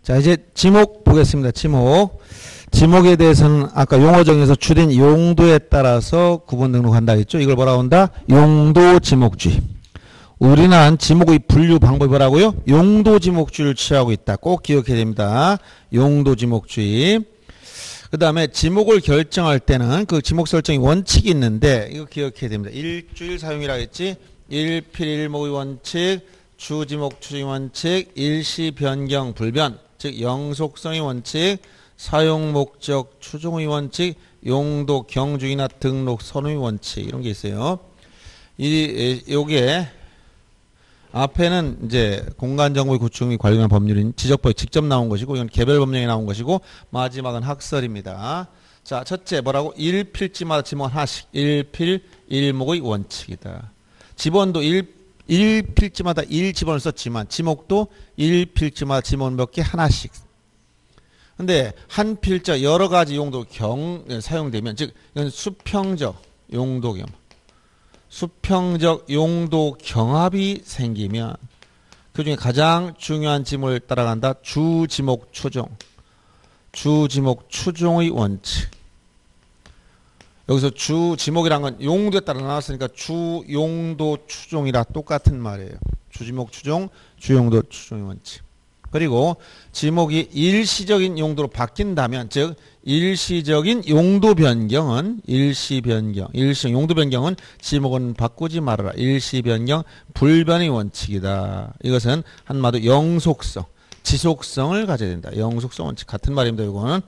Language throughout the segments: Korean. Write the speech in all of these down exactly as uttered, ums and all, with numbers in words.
자, 이제 지목 보겠습니다. 지목. 지목에 대해서는 아까 용어 정의에서 주된 용도에 따라서 구분 등록한다 했죠. 이걸 뭐라고 한다? 용도 지목주의. 우리는 지목의 분류 방법이 뭐라고요? 용도 지목주의를 취하고 있다. 꼭 기억해야 됩니다. 용도 지목주의. 그 다음에 지목을 결정할 때는 그 지목 설정의 원칙이 있는데 이거 기억해야 됩니다. 일주일 사용이라고 했지. 일필일목의 원칙, 주지목 추정의 원칙, 일시 변경 불변, 즉 영속성의 원칙, 사용 목적 추종의 원칙, 용도 경중이나 등록 선호의 원칙 이런 게 있어요. 이 요게 앞에는 이제 공간정보의 구축이 관련한 법률인 지적법에 직접 나온 것이고 이건 개별 법령에 나온 것이고 마지막은 학설입니다. 자, 첫째 뭐라고? 일필지마다 지목 하나씩. 일필 일목의 원칙이다. 지번도 일, 일필지마다 일 지번을 썼지만 지목도 일필지마다 지번 몇 개 하나씩. 근데 한 필자 여러 가지 용도 경 사용되면 즉 이건 수평적 용도 겸 수평적 용도 경합이 생기면 그중에 가장 중요한 지목을 따라간다. 주지목 추종. 주지목 추종의 원칙. 여기서 주지목이란 건 용도에 따라 나왔으니까 주용도 추종이라 똑같은 말이에요. 주지목 추종, 주용도 추종의 원칙. 그리고 지목이 일시적인 용도로 바뀐다면 즉 일시적인 용도 변경은 일시 변경, 일시 용도 변경은 지목은 바꾸지 말아라. 일시 변경 불변의 원칙이다. 이것은 한마디로 영속성, 지속성을 가져야 된다. 영속성 원칙 같은 말입니다. 이거는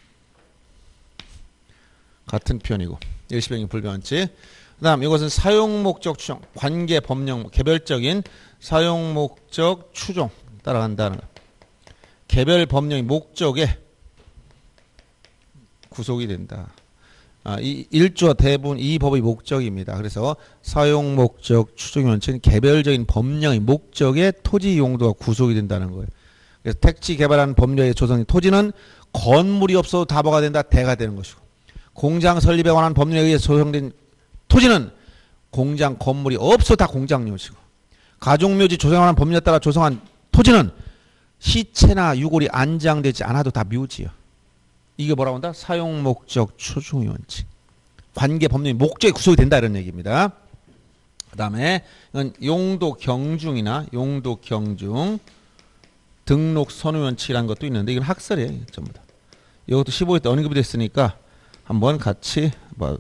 같은 표현이고 일시 변경 불변 원칙. 그다음 이것은 사용 목적 추정, 관계 법령 개별적인 사용 목적 추종 따라간다는 것. 개별 법령의 목적에 구속이 된다. 아, 이 일조와 대부분 이 법의 목적입니다. 그래서 사용 목적 추종 원칙은 개별적인 법령의 목적에 토지 용도가 구속이 된다는 거예요. 그래서 택지 개발하는 법령의 조성인 토지는 건물이 없어도 다보가 된다. 대가 되는 것이고 공장 설립에 관한 법령에 의해 조성된 토지는 공장 건물이 없어도 다 공장용이고 가족묘지 조성에 관한 법령에 따라 조성한 토지는 시체나 유골이 안장되지 않아도 다 묘지요. 이게 뭐라고 한다? 사용 목적 추종의 원칙. 관계 법령의 목적이 구속이 된다 이런 얘기입니다. 그 다음에 용도 경중이나 용도 경중 등록 선호 원칙이라는 것도 있는데 이건 학설이에요. 전부 다. 이것도 십오 회 때 언급이 됐으니까 한번 같이 뭐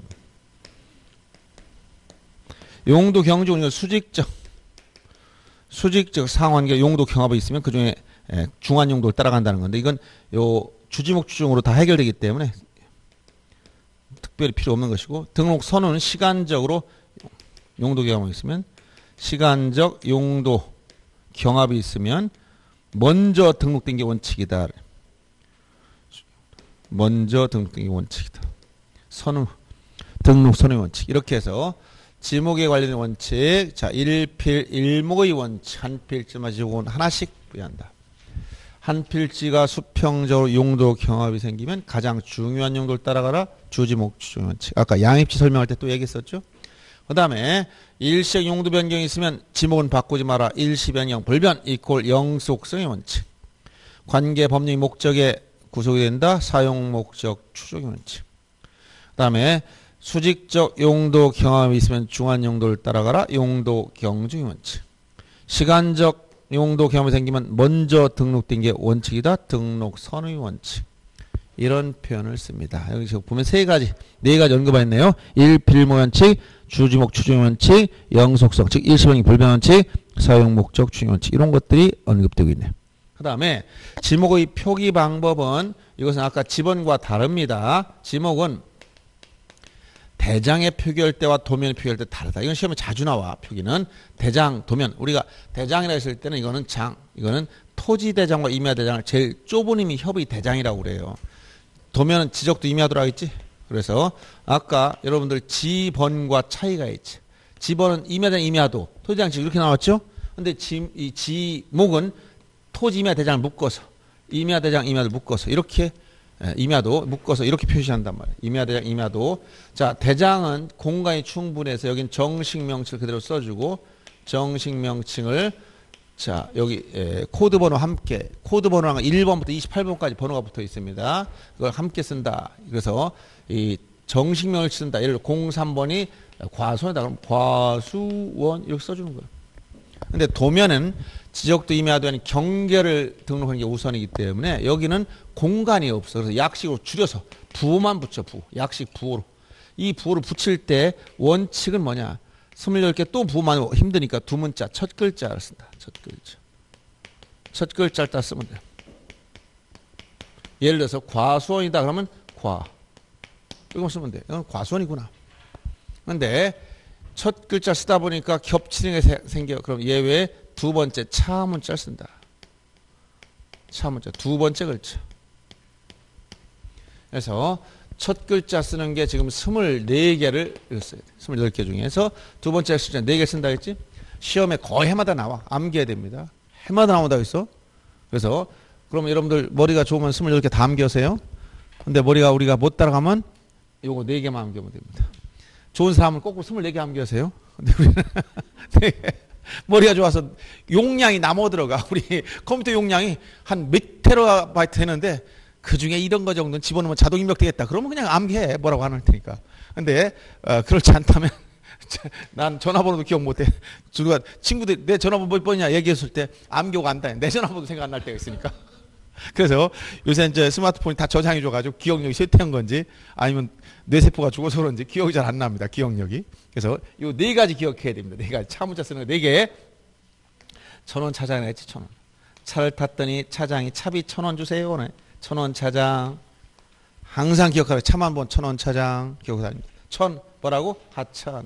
용도 경중은 수직적 수직적 상환계 용도 경합이 있으면 그 중에 중한 용도를 따라간다는 건데 이건 요 주지목 추종으로 다 해결되기 때문에 특별히 필요 없는 것이고 등록 선호는 시간적으로 용도 경합이 있으면 시간적 용도 경합이 있으면 먼저 등록된 게 원칙이다. 먼저 등록된 게 원칙이다. 선호 등록 선호의 원칙 이렇게 해서 지목에 관련된 원칙 자 일필 일목의 원칙 한 필지만 지목은 하나씩 부여한다. 한 필지가 수평적으로 용도 경합이 생기면 가장 중요한 용도를 따라가라. 주지목 추종 원칙. 아까 양입지 설명할 때 또 얘기했었죠. 그 다음에 일시적 용도 변경이 있으면 지목은 바꾸지 마라. 일시 변경 불변 이꼴 영속성의 원칙. 관계 법령의 목적에 구속이 된다. 사용 목적 추종의 원칙. 그 다음에 수직적 용도 경합이 있으면 중한 용도를 따라가라. 용도 경중의 원칙. 시간적 용도 경험이 생기면 먼저 등록된 게 원칙이다. 등록 선의 원칙. 이런 표현을 씁니다. 여기 보면 세 가지, 네 가지 언급하였네요. 일필모 원칙, 주지목 추종 원칙, 영속성, 즉 일시변경 불변 원칙, 사용 목적 추종 원칙 이런 것들이 언급되고 있네요. 그 다음에 지목의 표기 방법은 이것은 아까 지번과 다릅니다. 지목은 대장에 표기할 때와 도면에 표기할 때 다르다. 이건 시험에 자주 나와. 표기는 대장, 도면. 우리가 대장이라 했을 때는 이거는 장, 이거는 토지 대장과 임야 대장을 제일 좁은 의미 협의 대장이라고 그래요. 도면은 지적도 임야도라고 했지. 그래서 아까 여러분들 지번과 차이가 있지. 지번은 임야 대장, 임야도, 토지 대장 지금 이렇게 나왔죠. 근데 지, 이 지목은 토지 임야 대장을 묶어서 임야 대장, 임야도 묶어서 이렇게 임야도 묶어서 이렇게 표시한단 말이에요. 임야대장, 임야도. 자, 대장은 공간이 충분해서 여긴 정식 명칭을 그대로 써주고 정식 명칭을 자, 여기 에, 코드 번호 함께, 코드 번호랑 일 번부터 이십팔 번까지 번호가 붙어 있습니다. 그걸 함께 쓴다. 그래서 이 정식명을 쓴다. 예를 들어 공삼 번이 과수원이다. 그럼 과수원 이렇게 써주는 거예요. 근데 도면은 지적도 임야도 아닌 경계를 등록하는 게 우선이기 때문에 여기는 공간이 없어. 그래서 약식으로 줄여서 부만 붙여, 부. 약식 부호로. 이 부호를 붙일 때 원칙은 뭐냐? 스물열 개 또 부만 힘드니까 두 문자, 첫 글자를 쓴다. 첫 글자. 첫 글자를 딱 쓰면 돼요. 예를 들어서 과수원이다 그러면 과. 이거 쓰면 돼. 이건 과수원이구나. 근데 첫 글자 쓰다 보니까 겹치는 게 생겨. 그럼 예외 두 번째 차 문자를 쓴다. 차 문자. 두 번째 글자. 그래서 첫 글자 쓰는 게 지금 스물네 개를 써야 돼. 스물여덟 개 중에서 두 번째 숫자 네 개 쓴다 했지? 시험에 거의 해마다 나와. 암기해야 됩니다. 해마다 나온다고 했어. 그래서 그럼 여러분들 머리가 좋으면 스물여덟 개 다 암기하세요. 근데 머리가 우리가 못 따라가면 요거 네 개만 암기하면 됩니다. 좋은 사람은 거꾸로 스물네 개 암기하세요. 근데 우리는 네 개. 머리가 좋아서 용량이 남아 들어가. 우리 컴퓨터 용량이 한 몇 테라바이트 되는데 그 중에 이런 거 정도는 집어넣으면 자동 입력 되겠다. 그러면 그냥 암기해. 뭐라고 안 할 테니까. 근데, 어, 그렇지 않다면, 난 전화번호도 기억 못 해. 누가 친구들, 내 전화번호 몇 번이냐 얘기했을 때 암기가 안 돼. 내 전화번호도 생각 안 날 때가 있으니까. 그래서 요새 이제 스마트폰이 다 저장해줘가지고 기억력이 쇠퇴한 건지 아니면 뇌세포가 죽어서 그런지 기억이 잘 안 납니다. 기억력이. 그래서 요 네 가지 기억해야 됩니다. 네 가지. 차 문자 쓰는 거 네 개. 천 원 차장이라 했지, 천 원. 차를 탔더니 차장이 차비 천 원 주세요. 네. 천원 차장. 항상 기억하라. 차만 본 천원 차장. 기억하랍니다. 천, 뭐라고? 하천.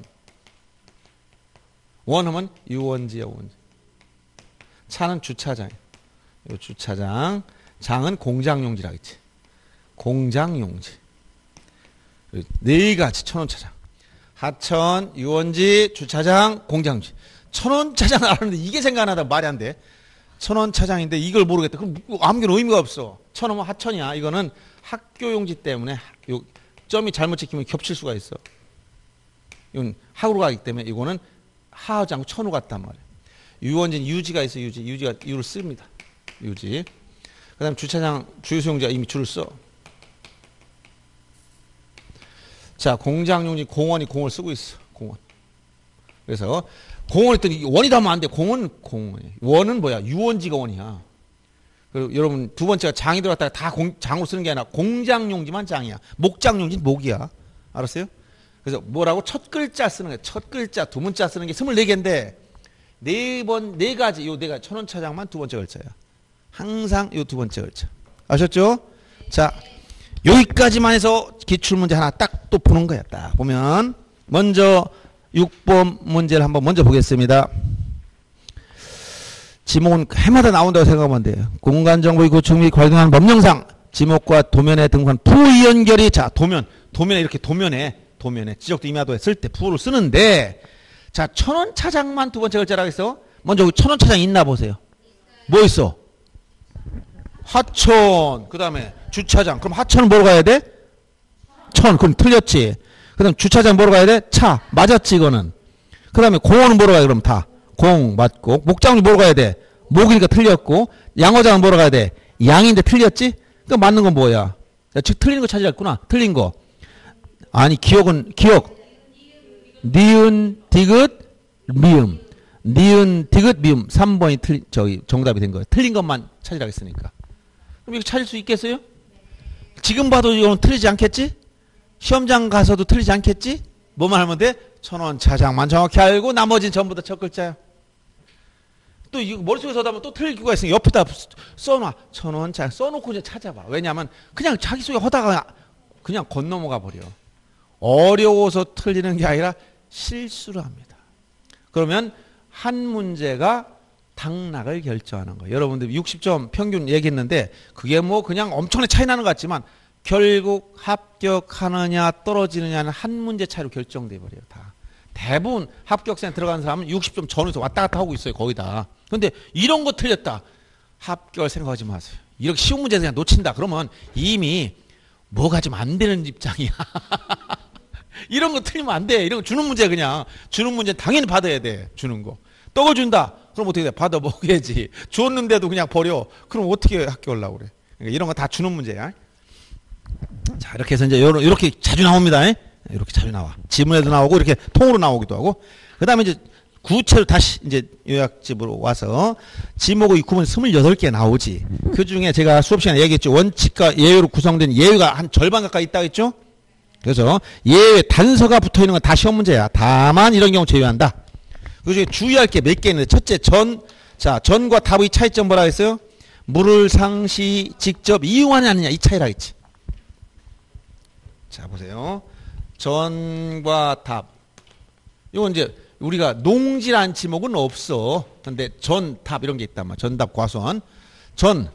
원하면 유원지야, 원지. 차는 주차장. 요 주차장. 장은 공장용지라 했지. 공장용지. 네 가지 천원 차장. 하천, 유원지, 주차장, 공장용지. 천원 차장 알았는데 이게 생각나다 말이 안 돼. 천원 차장인데 이걸 모르겠다. 그럼 암기는 의미가 없어. 천원은 하천이야. 이거는 학교용지 때문에 요 점이 잘못 찍히면 겹칠 수가 있어. 이건 학으로 가기 때문에 이거는 하하지 않고 천으로 갔단 말이야. 유원지는 유지가 있어. 유지. 유지가 유를 씁니다. 유지. 그 다음에 주차장 주유소용지가 이미 줄을 써. 자, 공장용지 공원이 공을 쓰고 있어. 공원. 그래서 공원 했더니 원이다 하면 안 돼. 공원, 공원이야. 원은 뭐야? 유원지가 원이야. 그리고 여러분 두 번째가 장이 들어갔다가 다 공, 장으로 쓰는 게 아니라 공장용지만 장이야. 목장용지는 목이야. 알았어요? 그래서 뭐라고? 첫 글자 쓰는 거야. 첫 글자, 두 문자 쓰는 게 스물네 개인데 네 번, 네 가지, 요 네 가지. 천원 차장만 두 번째 글자야. 항상 요 두 번째 글자. 아셨죠? 자, 여기까지만 해서 기출문제 하나 딱 또 보는 거야. 딱 보면 먼저 육 번 문제를 한번 먼저 보겠습니다. 지목은 해마다 나온다고 생각하면 돼요. 공간정보의 구축 및 관련한 법령상 지목과 도면에 등록한 부의 연결이, 자, 도면, 도면에 이렇게 도면에, 도면에 지적도 임야도에 쓸 때 부를 쓰는데, 자, 천원 차장만 두 번째 글자라고 했어. 먼저 천원 차장 있나 보세요. 뭐 있어? 하천, 그 다음에 주차장. 그럼 하천은 뭐로 가야 돼? 천, 그럼 틀렸지. 그 다음 주차장 뭐로 가야 돼? 차. 맞았지, 이거는. 그 다음에 공원은 뭐로 가야 돼? 그럼 다. 공, 맞고. 목장은 뭐로 가야 돼? 목이니까 틀렸고. 양어장은 뭐로 가야 돼? 양인데 틀렸지? 그럼 맞는 건 뭐야? 즉, 틀린 거 찾아왔구나. 틀린 거. 아니, 기억은, 기억. 니은, 디귿, 미음. 니은, 디귿, 미음. 삼 번이 틀린, 저기, 정답이 된 거예요. 틀린 것만 찾으라고 했으니까. 그럼 이거 찾을 수 있겠어요? 지금 봐도 이건 틀리지 않겠지? 시험장 가서도 틀리지 않겠지? 뭐만 하면 돼? 천원 차장만 정확히 알고 나머지는 전부 다 첫 글자야. 또 이거 머릿속에 서다 보면 또 틀릴 기회가 있으니까 옆에다 써놔. 천원 차장 써놓고 이제 찾아봐. 왜냐하면 그냥 자기 속에 허다가 그냥 건너먹어 버려. 어려워서 틀리는 게 아니라 실수를 합니다. 그러면 한 문제가 당락을 결정하는 거예요. 여러분들 육십 점 평균 얘기했는데 그게 뭐 그냥 엄청나게 차이 나는 것 같지만 결국 합격하느냐 떨어지느냐는 한 문제 차이로 결정돼 버려요. 다. 대부분 합격생에 들어가는 사람은 육십 점 전후에서 왔다 갔다 하고 있어요. 거의 다. 근데 이런 거 틀렸다. 합격을 생각하지 마세요. 이렇게 쉬운 문제 그냥 놓친다. 그러면 이미 뭐가 좀 안 되는 입장이야. 이런 거 틀리면 안 돼. 이런 거 주는 문제 그냥. 주는 문제 당연히 받아야 돼. 주는 거. 떡을 준다. 그럼 어떻게 돼? 받아 먹여야지. 줬는데도 그냥 버려. 그럼 어떻게 학교 오려고 그래? 그러니까 이런 거 다 주는 문제야. 자, 이렇게 해서 이제 요런, 이렇게 자주 나옵니다. 이렇게 자주 나와. 지문에도 나오고 이렇게 통으로 나오기도 하고. 그 다음에 이제 구체로 다시 이제 요약집으로 와서 지목의 구문 스물여덟 개 나오지. 그 중에 제가 수업 시간에 얘기했죠. 원칙과 예외로 구성된 예외가 한 절반 가까이 있다고 했죠. 그래서 예외 단서가 붙어 있는 건 다 시험 문제야. 다만 이런 경우 제외한다. 그 중에 주의할 게 몇 개 있는데, 첫째, 전, 자, 전과 답의 차이점 뭐라 했어요? 물을 상시 직접 이용하느냐 아니냐, 이 차이라 했지. 자, 보세요. 전과 답. 이건 이제 우리가 농지란 지목은 없어. 근데 전, 답 이런 게 있단 말이야. 전답, 과수원. 전,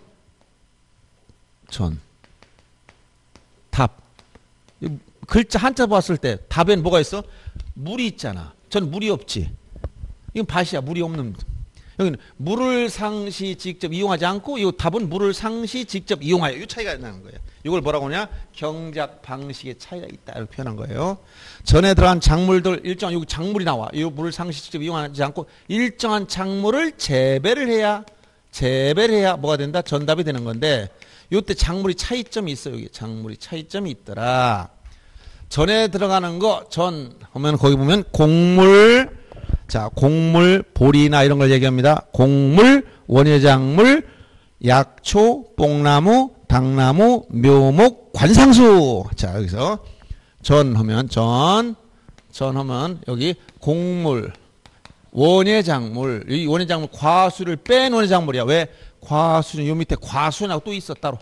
전, 답. 글자 한자 봤을 때 답엔 뭐가 있어? 물이 있잖아. 전 물이 없지. 이건 밭이야. 물이 없는. 여기는 물을 상시 직접 이용하지 않고, 이 답은 물을 상시 직접 이용하여. 이 차이가 나는 거예요. 이걸 뭐라고 하냐? 경작 방식의 차이가 있다. 이렇게 표현한 거예요. 전에 들어간 작물들, 일정한, 여기 작물이 나와. 이 물을 상시 직접 이용하지 않고, 일정한 작물을 재배를 해야, 재배를 해야 뭐가 된다? 전답이 되는 건데, 이때 작물이 차이점이 있어요. 여기 작물이 차이점이 있더라. 전에 들어가는 거, 전, 하면 거기 보면 곡물, 자, 곡물, 보리나 이런 걸 얘기합니다. 곡물, 원예작물, 약초, 뽕나무, 당나무, 묘목, 관상수. 자, 여기서 전 하면, 전, 전 하면 여기 곡물, 원예작물, 이 원예작물 과수를 뺀 원예작물이야. 왜? 과수는 요 밑에 과수라고 또 있어, 따로.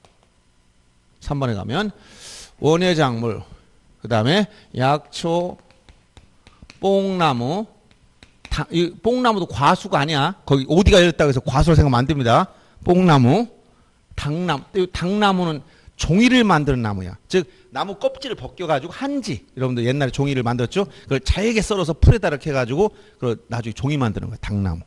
삼 번에 가면, 원예작물, 그 다음에 약초, 뽕나무, 다, 이 뽕나무도 과수가 아니야. 거기 어디가 열렸다고 해서 과수로 생각하면 안 됩니다. 뽕나무, 당나무, 당나무는 종이를 만드는 나무야. 즉 나무 껍질을 벗겨가지고 한지, 여러분들 옛날에 종이를 만들었죠. 그걸 잘게 썰어서 풀에다 이렇게 해가지고 그걸 나중에 종이 만드는 거야. 당나무.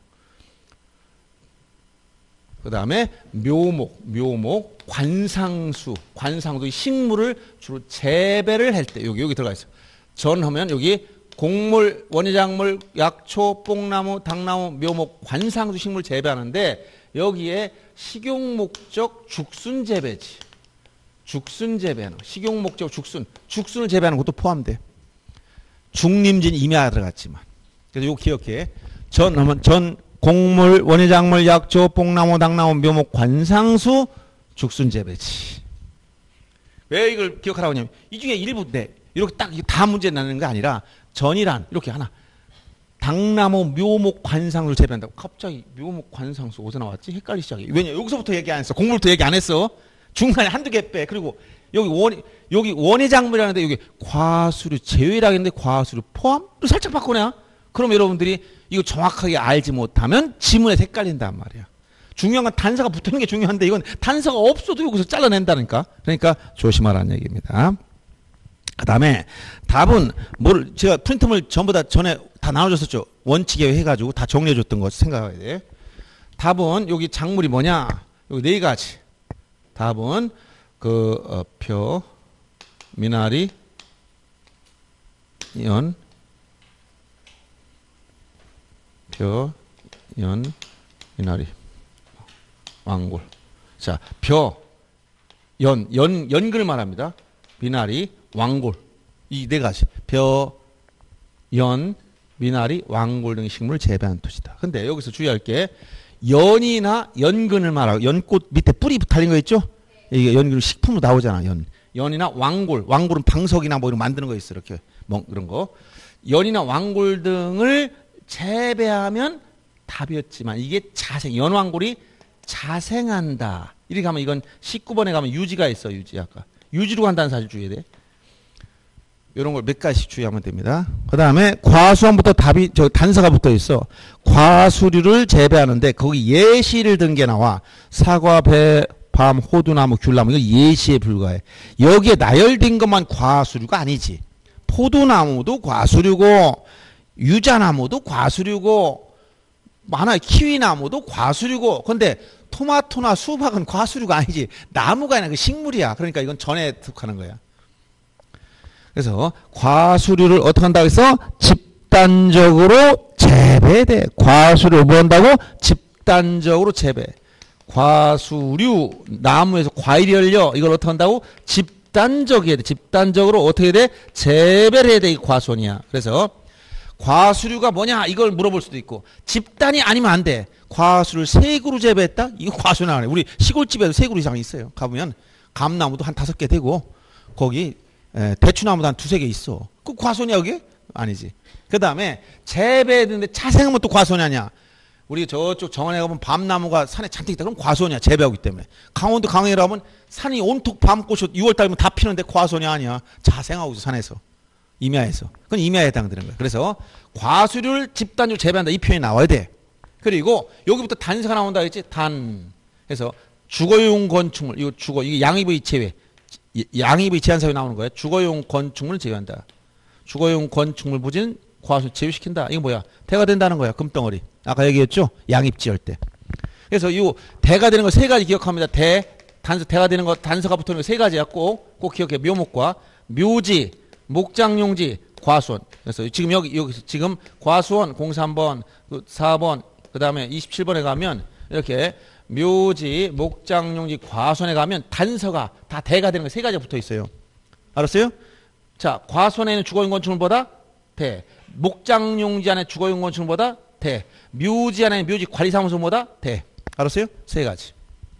그 다음에 묘목, 묘목, 관상수, 관상수, 식물을 주로 재배를 할 때 여기 여기 들어가 있어요. 전 하면 여기 곡물, 원예작물, 약초, 뽕나무, 당나무, 묘목, 관상수 식물 재배하는데 여기에 식용 목적 죽순 재배지. 죽순 재배하는 거. 식용 목적 죽순, 죽순을 재배하는 것도 포함돼. 중림진 임야가 들어갔지만. 그래서 이거 기억해. 전 하면 전 곡물, 원예작물, 약초, 뽕나무, 당나무, 묘목, 관상수, 죽순 재배지. 왜 이걸 기억하라고 하냐면 이 중에 일부 네 이렇게 딱 다 문제 나는 게 아니라 전이란 이렇게 하나 당나무, 묘목, 관상수를 재배한다고. 갑자기 묘목, 관상수 어디서 나왔지? 헷갈리기 시작해. 왜냐 여기서부터 얘기 안 했어. 곡물부터 얘기 안 했어. 중간에 한두 개 빼. 그리고 여기 원 여기 원예작물이라는데 여기 과수를 제외라고 했는데 과수를 포함? 또 살짝 바꾸냐? 그럼 여러분들이 이거 정확하게 알지 못하면 지문에 헷갈린단 말이야. 중요한 건 단서가 붙는 게 중요한데 이건 단서가 없어도 여기서 잘라낸다니까. 그러니까 조심하라는 얘기입니다. 그 다음에 답은 뭘 제가 프린트물 전부 다 전에 다 나눠줬었죠. 원칙에 해가지고 다 정리해줬던 거 생각해야 돼. 답은 여기 작물이 뭐냐? 여기 네 가지. 답은 그 어, 표, 미나리, 연, 표, 연, 미나리, 왕골. 자, 표, 연, 연, 연근을 말합니다. 미나리, 왕골. 이 네 가지. 표, 연, 미나리, 왕골 등의 식물을 재배한 토지다. 근데 여기서 주의할 게 연이나 연근을 말하고 연꽃 밑에 뿌리 달린 거 있죠? 이게 연근 식품으로 나오잖아. 연. 연이나 왕골. 왕골은 방석이나 뭐 이런 거 만드는 거 있어. 이렇게 뭐 이런 거. 연이나 왕골 등을 재배하면 답이었지만 이게 자생, 연왕골이 자생한다. 이렇게 가면 이건 십구 번에 가면 유지가 있어. 유지 아까. 유지로 간다는 사실 주의해야 돼. 이런 걸 몇 가지씩 주의하면 됩니다. 그 다음에 과수원부터 답이 저 단서가 붙어 있어. 과수류를 재배하는데 거기 예시를 든 게 나와. 사과, 배, 밤, 호두나무, 귤나무. 이거 예시에 불과해. 여기에 나열된 것만 과수류가 아니지. 포도나무도 과수류고 유자나무도 과수류고 많아. 키위나무도 과수류고. 근데 토마토나 수박은 과수류가 아니지. 나무가 아니라 그 식물이야. 그러니까 이건 전에 속하는 거야. 그래서 과수류를 어떻게 한다고 해서 집단적으로 재배돼. 과수를 뭐 한다고? 집단적으로 재배. 과수류, 나무에서 과일이 열려. 이걸 어떻게 한다고? 집단적이어야 돼. 집단적으로 어떻게 돼? 재배를 해야 돼. 이 과수원이야. 그래서 과수류가 뭐냐? 이걸 물어볼 수도 있고, 집단이 아니면 안 돼. 과수를 세 그루 재배했다? 이거 과수는 안 해. 우리 시골집에도 세 그루 이상 있어요. 가보면 감나무도 한 다섯 개 되고, 거기 에, 대추나무도 한 두세 개 있어. 그 과수냐 그게? 아니지. 그 다음에 재배했는데 자생하면 또 과수원이 아니야. 우리 저쪽 정원에 가면 밤나무가 산에 잔뜩 있다. 그럼 과수원이야. 재배하기 때문에. 강원도 강릉에 가면 산이 온통 밤꽃이 유월 달이면 다 피는데 과수원이 아니야. 자생하고 있어. 산에서. 임야에서. 그건 임야에 해당되는 거야. 그래서 과수류를 집단적으로 재배한다. 이 표현이 나와야 돼. 그리고 여기부터 단서가 나온다 했지. 단. 그래서 주거용 건축물. 이거 주거. 이게 양의부의 제외. 양의부의 제한사유 나오는 거예요. 주거용 건축물을 제외한다. 주거용 건축물 부지는 과수 제외시킨다. 이거 뭐야? 대가 된다는 거야. 금덩어리. 아까 얘기했죠? 양입지할 때. 그래서 이 대가 되는 거 세 가지 기억합니다. 대, 단서, 대가 되는 거 단서가 붙는 거 세 가지야. 꼭, 꼭 기억해. 묘목과 묘지, 목장용지, 과수원. 그래서 지금 여기, 여기 지금 과수원 공삼 번, 사 번, 그 다음에 이십칠 번에 가면 이렇게 묘지, 목장용지, 과수원에 가면 단서가 다 대가 되는 거 세 가지가 붙어 있어요. 알았어요? 자, 과수원에는 주거용 건축물보다 대. 목장용지 안에 주거용 건축물보다 대. 묘지 안에 묘지 관리사무소보다 대. 알았어요? 세 가지.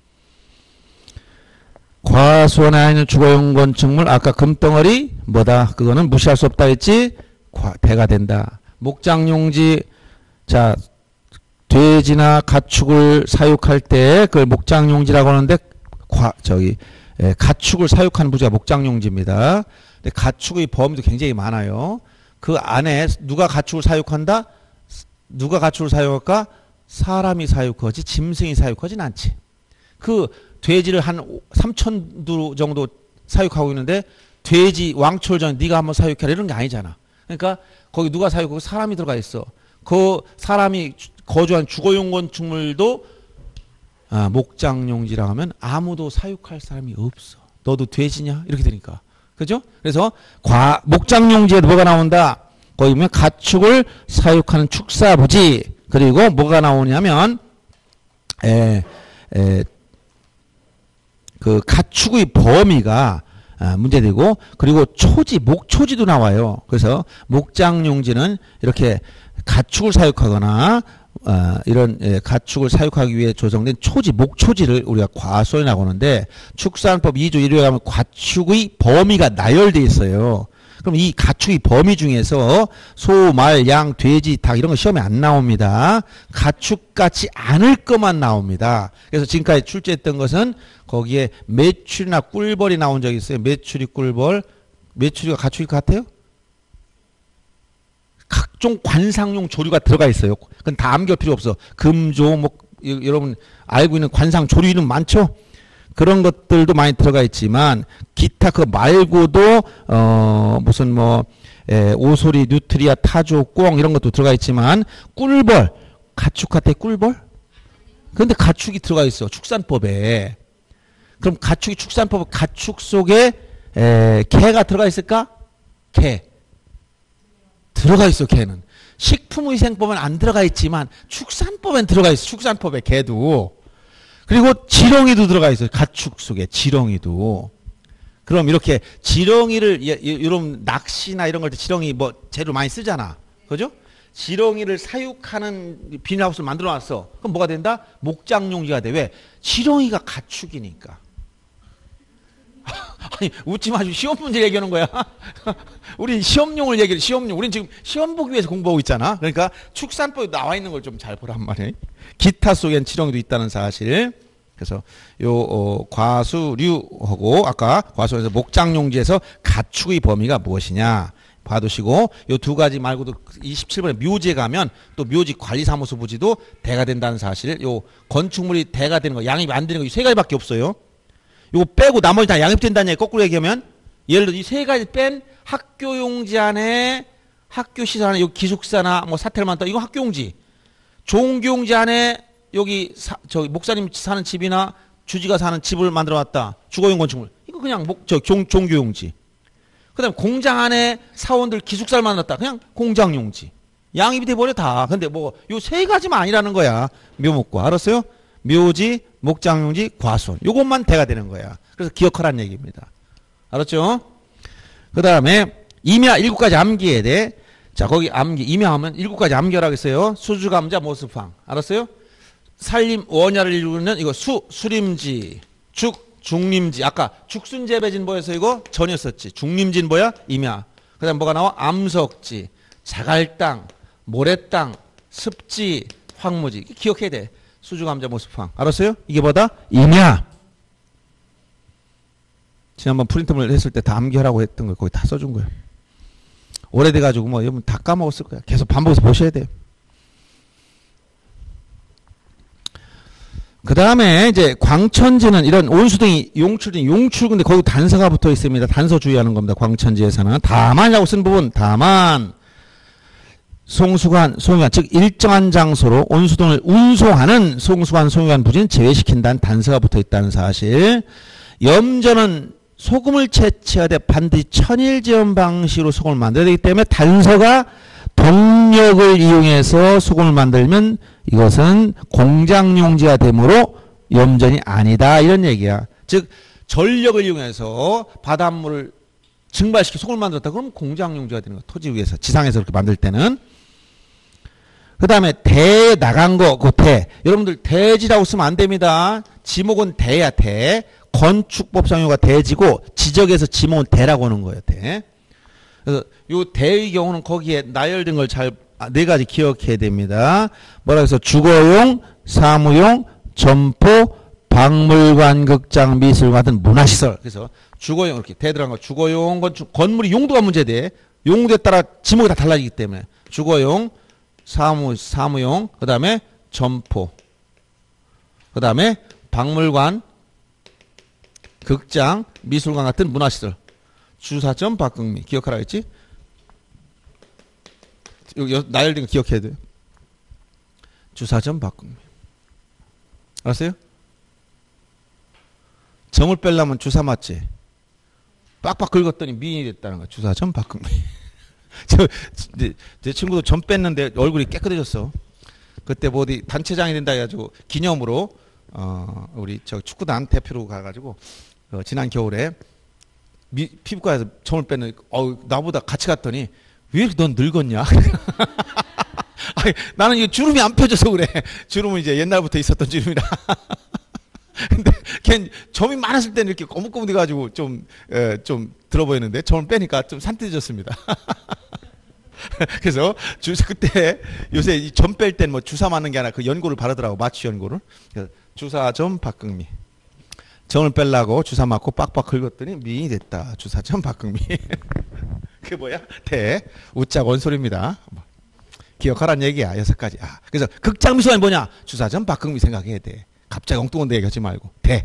과수원에 있는 주거용 건축물 아까 금덩어리 뭐다? 그거는 무시할 수 없다 했지? 과, 대가 된다. 목장용지 자 돼지나 가축을 사육할 때 그걸 목장용지라고 하는데 과, 저기 에, 가축을 사육하는 부지가 목장용지입니다. 근데 가축의 범위도 굉장히 많아요. 그 안에 누가 가축을 사육한다? 누가 가축을 사육할까? 사람이 사육하지 짐승이 사육하진 않지. 그 돼지를 한 삼천 두 정도 사육하고 있는데 돼지 왕초전 네가 한번 사육해라 이런 게 아니잖아. 그러니까 거기 누가 사육하고 사람이 들어가 있어. 그 사람이 거주한 주거용 건축물도 아, 목장용지라 하면 아무도 사육할 사람이 없어. 너도 돼지냐? 이렇게 되니까. 그죠? 그래서 과, 목장용지에 뭐가 나온다? 거기 보면 가축을 사육하는 축사부지. 그리고 뭐가 나오냐면 에, 에, 그 가축의 범위가 아, 문제되고 그리고 초지, 목초지도 나와요. 그래서 목장용지는 이렇게 가축을 사육하거나 어, 이런 예, 가축을 사육하기 위해 조성된 초지, 목초지를 우리가 과수원이라고 하는데 축산법 이 조 일 호에 가면 가축의 범위가 나열되어 있어요. 그럼 이 가축의 범위 중에서 소, 말, 양, 돼지, 닭 이런 거 시험에 안 나옵니다. 가축 같지 않을 것만 나옵니다. 그래서 지금까지 출제했던 것은 거기에 메추리나 꿀벌이 나온 적이 있어요. 메추리, 꿀벌. 메추리가 가축일 것 같아요? 각종 관상용 조류가 들어가 있어요. 그건 다 암기할 필요 없어. 금조, 뭐, 여러분 알고 있는 관상 조류는 많죠? 그런 것들도 많이 들어가 있지만, 기타 그 말고도, 어, 무슨 뭐, 에, 오소리, 뉴트리아, 타조, 꽁 이런 것도 들어가 있지만, 꿀벌, 가축한테 꿀벌? 근데 가축이 들어가 있어. 축산법에. 그럼 가축이 축산법, 가축 속에, 에, 개가 들어가 있을까? 개. 들어가 있어, 개는. 식품위생법은 안 들어가 있지만 축산법엔 들어가 있어. 축산법에 개도. 그리고 지렁이도 들어가 있어요. 가축 속에 지렁이도. 그럼 이렇게 지렁이를 이런 낚시나 이런 걸 때 지렁이 뭐 재료 많이 쓰잖아. 그죠? 지렁이를 사육하는 비닐하우스를 만들어 놨어. 그럼 뭐가 된다? 목장용지가 돼. 왜? 지렁이가 가축이니까. 아니 웃지 마시고 시험 문제 얘기하는 거야. 우리 시험용을 얘기해. 시험용. 우린 지금 시험 보기 위해서 공부하고 있잖아. 그러니까 축산법에 나와 있는 걸 좀 잘 보란 말이에요. 기타 속엔 지렁이도 있다는 사실. 그래서 요 어, 과수류하고 아까 과수에서 목장용지에서 가축의 범위가 무엇이냐 봐두시고 요 두 가지 말고도 이십칠 번에 묘지에 가면 또 묘지 관리사무소 부지도 대가 된다는 사실. 요 건축물이 대가 되는 거, 양입이 안 되는 거 이 세 가지밖에 없어요. 요거 빼고 나머지 다 양입된다는 얘기 거꾸로 얘기하면 예를 들어 이 세 가지 뺀 학교용지 안에 학교 시설 안에 여기 기숙사나 뭐 사텔 많다 이거 학교용지. 종교용지 안에 여기 사, 저기 목사님 사는 집이나 주지가 사는 집을 만들어 놨다. 주거용 건축물. 이거 그냥 목, 저 종, 종교용지. 그 다음에 공장 안에 사원들 기숙사를 만들었다. 그냥 공장용지. 양입이 돼버려 다. 근데 뭐 요 세 가지만 아니라는 거야. 묘목과. 알았어요? 묘지, 목장용지, 과수원. 요것만 대가 되는 거야. 그래서 기억하라는 얘기입니다. 알았죠? 그 다음에 임야 일곱 가지 암기해야 돼. 자, 거기 암기, 임야하면 일곱 가지 암기하라고 했어요. 수주, 감자, 모습황. 알았어요? 살림, 원야를 이루는 이거 수, 수림지, 죽, 중림지. 아까 죽순재배진 뭐였어 이거? 전이었었지. 중림지는 뭐야? 임야. 그 다음에 뭐가 나와? 암석지, 자갈땅, 모래땅, 습지, 황무지. 기억해야 돼. 수주, 감자, 모습황. 알았어요? 이게 뭐다? 임야. 지난번 프린트물 했을 때 다 암기하라고 했던 거 거기 다 써준 거예요. 오래돼가지고 뭐 여러분 다 까먹었을 거야. 계속 반복해서 보셔야 돼요. 그 다음에 이제 광천지는 이런 온수등이 용출등, 용출근데 거기 단서가 붙어 있습니다. 단서 주의하는 겁니다. 광천지에서는. 다만이라고 쓴 부분, 다만. 송수관, 송유관, 즉 일정한 장소로 온수등을 운송하는 송수관, 송유관 부지는 제외시킨다는 단서가 붙어 있다는 사실. 염전은 소금을 채취하되 반드시 천일제염 방식으로 소금을 만들어야 되기 때문에 단서가 동력을 이용해서 소금을 만들면 이것은 공장용지가 되므로 염전이 아니다 이런 얘기야. 즉 전력을 이용해서 바닷물을 증발시켜 소금을 만들었다 그러면 공장용지가 되는 거야. 토지 위에서 지상에서 그렇게 만들 때는. 그 다음에 대 나간 거, 그 대. 여러분들 대지라고 쓰면 안 됩니다. 지목은 대야 대. 건축법상 요가 대지고 지적에서 지목은 대라고 하는 거예요. 대. 그래서 요 대의 경우는 거기에 나열된 걸 잘 네 가지 기억해야 됩니다. 뭐라 해서 주거용, 사무용, 점포, 박물관, 극장, 미술관 같은 문화시설. 그래서 주거용 이렇게 대 들어간 거 주거용 건축 건물이 용도가 문제돼. 용도에 따라 지목이 다 달라지기 때문에 주거용, 사무 사무용, 그 다음에 점포, 그 다음에 박물관, 극장, 미술관 같은 문화시설. 주사점 박극미. 기억하라 했지? 여기 나열된 거 기억해야 돼요. 주사점 박극미. 알았어요? 점을 빼려면 주사 맞지? 빡빡 긁었더니 미인이 됐다는 거야. 주사점 박극미. 저, 제, 제 친구도 점 뺐는데 얼굴이 깨끗해졌어. 그때 뭐 어디 단체장이 된다 해가지고 기념으로, 어, 우리 저 축구단 대표로 가가지고, 어, 지난 겨울에 미, 피부과에서 점을 뺐는데, 어 나보다 같이 갔더니, 왜 이렇게 넌 늙었냐? 아니, 나는 이거 주름이 안 펴져서 그래. 주름은 이제 옛날부터 있었던 주름이라. 근데 걔 점이 많았을 때는 이렇게 거뭇거뭇해가지고 좀, 에, 좀 들어 보이는데 점을 빼니까 좀 산뜻해졌습니다. 그래서 주사 그때 요새 이 점 뺄 땐 뭐 주사 맞는 게 아니라 그 연고를 바르더라고. 마취 연고를. 주사점 박극미. 점을 빼려고 주사 맞고 빡빡 긁었더니 미인이 됐다. 주사점 박극미. 그게 뭐야? 대. 우짝 원소리입니다. 기억하라는 얘기야. 여섯 가지. 아, 그래서 극장 미술관이 뭐냐? 주사점 박극미 생각해야 돼. 갑자기 엉뚱한 데 얘기하지 말고. 대.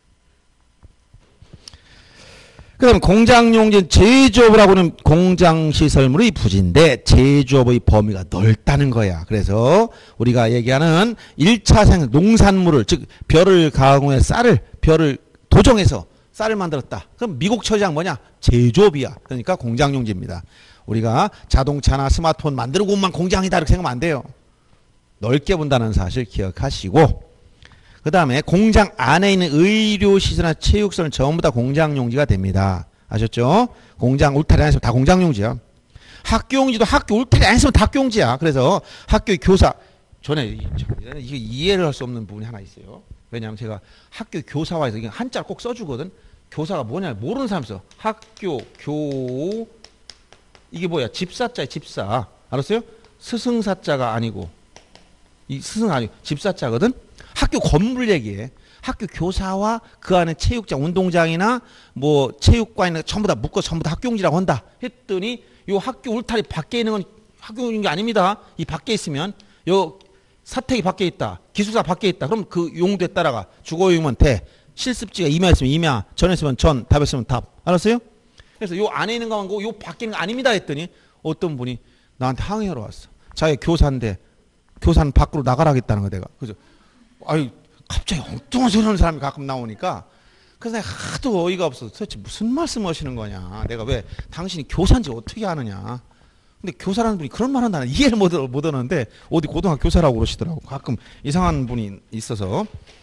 그 다음에 공장용지는 제조업을 하고는 공장시설물의 부지인데 제조업의 범위가 넓다는 거야. 그래서 우리가 얘기하는 일 차 생산 농산물을 즉 벼를 가공해 쌀을 벼를 도정해서 쌀을 만들었다. 그럼 미국 처리장 뭐냐? 제조업이야. 그러니까 공장용지입니다. 우리가 자동차나 스마트폰 만드는 곳만 공장이다 이렇게 생각하면 안 돼요. 넓게 본다는 사실 기억하시고 그 다음에 공장 안에 있는 의료시설이나 체육시설은 전부 다 공장용지가 됩니다. 아셨죠? 공장 울타리 안에 있으면 다 공장용지야. 학교용지도 학교 울타리 안에 있으면 다 학교용지야. 그래서 학교의 교사 전에 이게 이해를 할 수 없는 부분이 하나 있어요. 왜냐하면 제가 학교 교사와에서 이게 한자를 꼭 써주거든. 교사가 뭐냐 모르는 사람 있어. 학교 교 이게 뭐야? 집사자야 집사. 알았어요? 스승사자가 아니고 이 스승 아니고 집사자거든. 학교 건물 얘기해. 학교 교사와 그 안에 체육장, 운동장이나 뭐 체육관이나 전부 다 묶어 전부 다 학교용지라고 한다. 했더니 요 학교 울타리 밖에 있는 건 학교용지 아닙니다. 이 밖에 있으면 요 사택이 밖에 있다. 기숙사 밖에 있다. 그럼 그 용도에 따라가 주거용이면 대. 실습지가 임야 있으면 임야, 전 있으면 전, 답 있으면 답. 알았어요? 그래서 요 안에 있는 거만 요 밖에 있는 거 아닙니다 했더니 어떤 분이 나한테 항의하러 왔어. 자기 교사인데 교사는 밖으로 나가라겠다는 거 내가. 그죠? 아유, 갑자기 엉뚱한 소리 하는 사람이 가끔 나오니까 그래서 내가 하도 어이가 없어서 도대체 무슨 말씀 하시는 거냐. 내가 왜 당신이 교사인지 어떻게 아느냐. 근데 교사라는 분이 그런 말 한다는 이해를 못, 못 하는데 어디 고등학교 교사라고 그러시더라고. 가끔 이상한 분이 있어서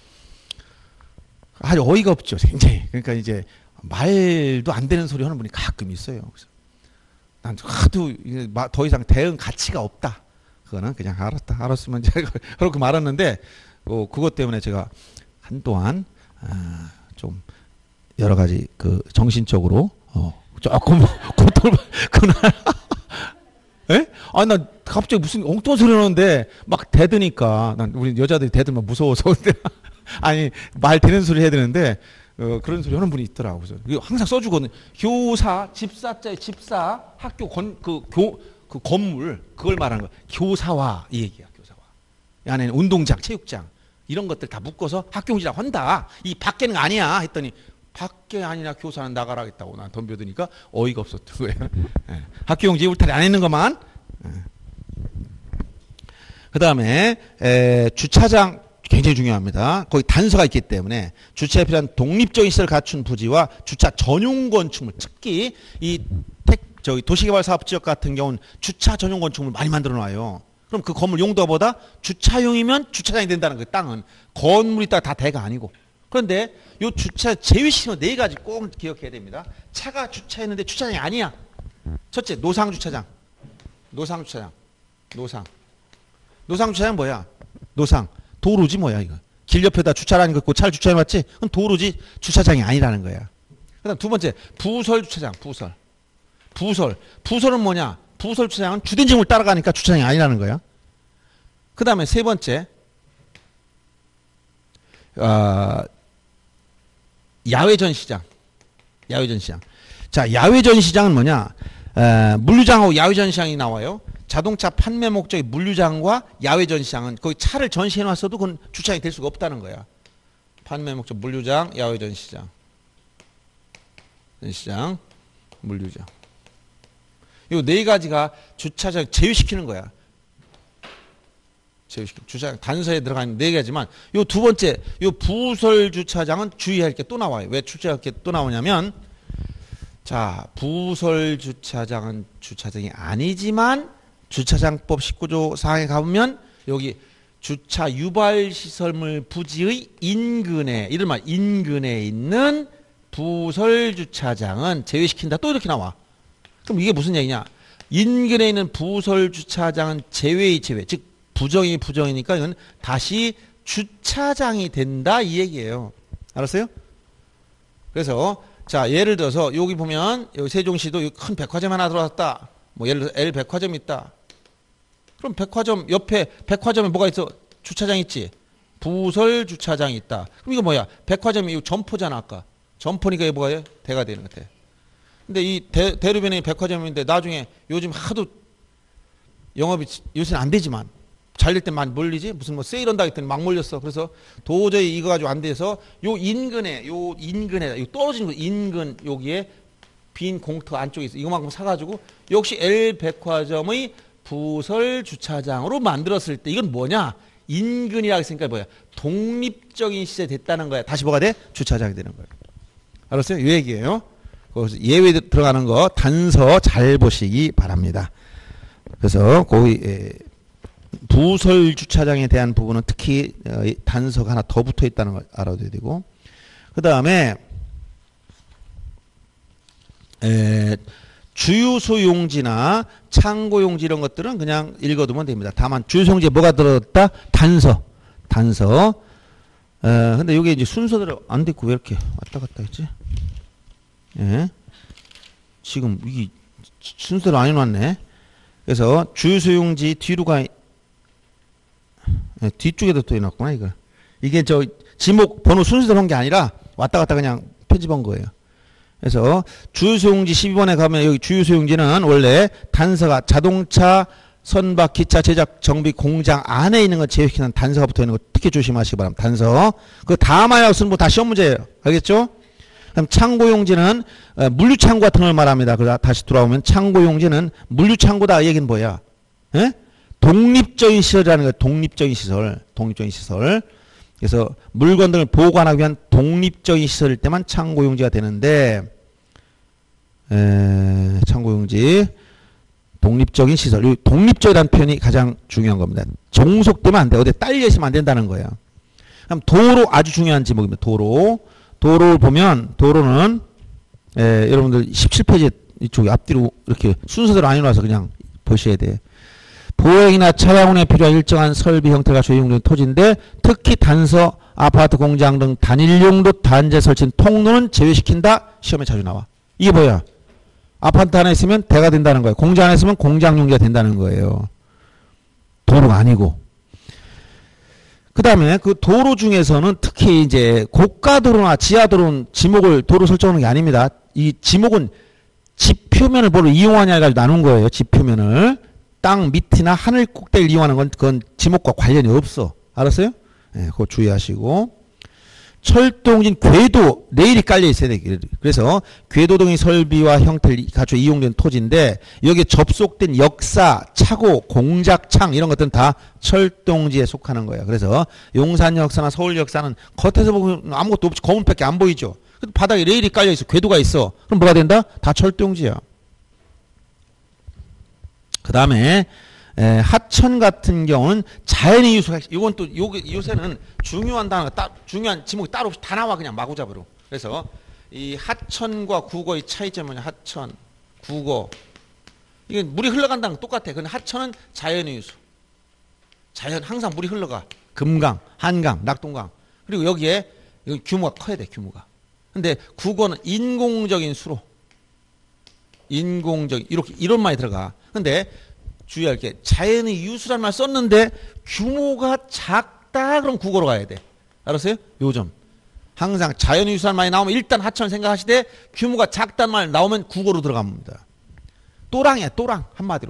아주 어이가 없죠. 굉장히. 그러니까 이제 말도 안 되는 소리 하는 분이 가끔 있어요. 그래서 난 하도 더 이상 대응 가치가 없다. 그거는 그냥 알았다. 알았으면 제가 그렇게 말았는데 어, 그것 때문에 제가 한동안 아, 좀 여러 가지 그 정신적으로 어, 조금 고통을 그날 예? 아니 나 갑자기 무슨 엉뚱한 소리 나는데 막 대드니까 난 우리 여자들이 대들면 무서워서 근데 아니 말 되는 소리 해야 되는데 어, 그런 소리 하는 분이 있더라고. 그래서 이거 항상 써주거든. 교사 집사자의 집사 학교 건 그 교 그 건물 그걸 말하는 거. 교사와 이 얘기야. 교사와. 이 안에는 운동장, 체육장 이런 것들 다 묶어서 학교용지라고 한다. 이 밖에는 아니야 했더니 밖에 아니라 교사는 나가라겠다고 난 덤벼드니까 어이가 없었던 거예요. 네. 학교용지 울타리 안에 있는 것만. 네. 그 다음에 주차장 굉장히 중요합니다. 거기 단서가 있기 때문에 주차에 필요한 독립적인 시설을 갖춘 부지와 주차 전용 건축물, 특히 이 택, 저기 도시개발사업지역 같은 경우는 주차 전용 건축물 많이 만들어 놔요. 그럼 그 건물 용도보다 주차용이면 주차장이 된다는 거예요. 땅은 건물이 다 대가 아니고. 그런데 요 주차 제외시키는 네 가지 꼭 기억해야 됩니다. 차가 주차했는데 주차장이 아니야. 첫째, 노상 주차장. 노상 주차장. 노상. 노상 주차장은 뭐야? 노상. 도로지 뭐야 이거. 길 옆에다 주차라는 거 있고 차를 주차해놨지? 그건 도로지 주차장이 아니라는 거야. 그 다음 두 번째, 부설 주차장. 부설. 부설. 부설은 뭐냐? 부설 주차장은 주된 지역을 따라가니까 주차장이 아니라는 거야. 그 다음에 세 번째, 어, 야외 전시장. 야외 전시장. 자, 야외 전시장은 뭐냐? 에, 물류장하고 야외 전시장이 나와요. 자동차 판매 목적의 물류장과 야외 전시장은 거기 차를 전시해 놨어도 그건 주차장이 될 수가 없다는 거야. 판매 목적 물류장, 야외 전시장. 전시장, 물류장. 이 네 가지가 주차장 제외시키는 거야. 제외시키는 주차장 단서에 들어가 있는 네 가지만 요 두 번째, 요 부설 주차장은 주의할 게 또 나와요. 왜 주차할 게 또 나오냐면 자, 부설 주차장은 주차장이 아니지만 주차장법 십구 조 사항에 가보면 여기 주차 유발 시설물 부지의 인근에 이른바 인근에 있는 부설 주차장은 제외시킨다. 또 이렇게 나와. 그럼 이게 무슨 얘기냐? 인근에 있는 부설 주차장은 제외의 제외. 즉 부정이 부정이니까 이건 다시 주차장이 된다 이 얘기예요. 알았어요? 그래서 자, 예를 들어서 여기 보면 여기 세종시도 큰 백화점 하나 들어왔다. 뭐 예를 들어서 L 백화점이 있다. 그럼 백화점 옆에 백화점에 뭐가 있어? 주차장 있지. 부설 주차장이 있다. 그럼 이거 뭐야? 백화점이 이거 점포잖아 아까. 점포니까 이게 뭐가 대가 되는 것 같아. 근데 이 대, 대로변에 백화점인데 나중에 요즘 하도 영업이 요새는 안 되지만 잘 될 때 많이 몰리지? 무슨 뭐 세일한다 했더니 막 몰렸어. 그래서 도저히 이거 가지고 안 돼서 요 인근에, 요 인근에, 요 떨어진 거 인근 여기에 빈 공터 안쪽에 있어. 이거만큼 사가지고 역시 L 백화점의 부설 주차장으로 만들었을 때 이건 뭐냐? 인근이라고 했으니까 뭐야? 독립적인 시설이 됐다는 거야. 다시 뭐가 돼? 주차장이 되는 거야. 알았어요? 이 얘기예요. 거기서 예외 들어가는 거 단서 잘 보시기 바랍니다. 그래서 거기 부설 주차장에 대한 부분은 특히 단서가 하나 더 붙어 있다는 걸 알아둬야 되고, 그 다음에 주유소 용지나 창고 용지 이런 것들은 그냥 읽어두면 됩니다. 다만 주유소 용지에 뭐가 들어갔다? 단서. 단서. 에, 근데 이게 이제 순서대로 안 됐고 왜 이렇게 왔다 갔다 했지? 예. 지금 이게 순서대로 안 해놨네. 그래서 주유소 용지 뒤로 가, 예, 뒤쪽에도 또 해놨구나, 이거. 이게 저 지목 번호 순서대로 한 게 아니라 왔다 갔다 그냥 편집한 거예요. 그래서 주유소 용지 십이 번에 가면 여기 주유소 용지는 원래 단서가 자동차 선박 기차 제작 정비 공장 안에 있는 거 제외시키는 단서가 붙어 있는 거 특히 조심하시기 바랍니다. 단서. 그 다음에 약수는 뭐 다 시험 문제예요. 알겠죠? 그럼 창고 용지는 물류 창고 같은 걸 말합니다. 그래서 다시 돌아오면 창고 용지는 물류 창고다. 이 얘기는 뭐야? 예? 독립적인 시설이라는 거예요. 독립적인 시설. 독립적인 시설. 그래서 물건들을 보관하기 위한 독립적인 시설일 때만 창고용지가 되는데, 에, 창고용지 독립적인 시설. 이 독립적이라는 표현이 가장 중요한 겁니다. 종속되면 안 돼. 어디 딸려 있으면 안 된다는 거예요. 그럼 도로 아주 중요한 지목입니다. 도로. 도로를 보면 도로는 에, 여러분들 십칠 페이지 이쪽에 앞뒤로 이렇게 순서대로 안 해놔서 그냥 보셔야 돼. 보행이나 차량 운행에 필요한 일정한 설비 형태가 조용된 토지인데 특히 단서, 아파트, 공장 등 단일용도 단지에 설치된 통로는 제외시킨다. 시험에 자주 나와. 이게 뭐야? 아파트 안에 있으면 대가 된다는 거예요. 공장 안에 있으면 공장 용지가 된다는 거예요. 도로가 아니고. 그 다음에 그 도로 중에서는 특히 이제 고가도로나 지하도로는 지목을 도로 설정하는 게 아닙니다. 이 지목은 지표면을 뭐로 이용하냐 해가지고 나눈 거예요. 지표면을. 땅 밑이나 하늘 꼭대기를 이용하는 건 그건 지목과 관련이 없어. 알았어요? 네, 그거 주의하시고. 철도용진 궤도 레일이 깔려 있어야 돼. 그래서 궤도 등의 설비와 형태를 갖춰 이용된 토지인데 여기에 접속된 역사, 차고, 공작창 이런 것들은 다 철도용지에 속하는 거예요. 그래서 용산 역사나 서울 역사는 겉에서 보면 아무것도 없이 거문밖에 안 보이죠. 바닥에 레일이 깔려 있어. 궤도가 있어. 그럼 뭐가 된다? 다 철도용지야. 그 다음에 하천 같은 경우는 자연의 유수가 이건 또 요, 요새는 중요한 단어가 따, 중요한 지목이 따로 없이 다 나와 그냥 마구잡이로. 그래서 이 하천과 국어의 차이점은 하천, 국어 이게 물이 흘러간다는 건 똑같아. 근데 하천은 자연의 유수. 자연 항상 물이 흘러가. 금강, 한강, 낙동강. 그리고 여기에 규모가 커야 돼. 규모가. 근데 국어는 인공적인 수로. 인공적 이렇게 이런 말이 들어가. 근데 주의할 게 자연의 유수란 말 썼는데 규모가 작다 그럼 국어로 가야 돼. 알았어요? 요점. 항상 자연의 유수란 말이 나오면 일단 하천 생각하시되 규모가 작단 말 나오면 국어로 들어갑니다. 또랑이야 또랑 한마디로.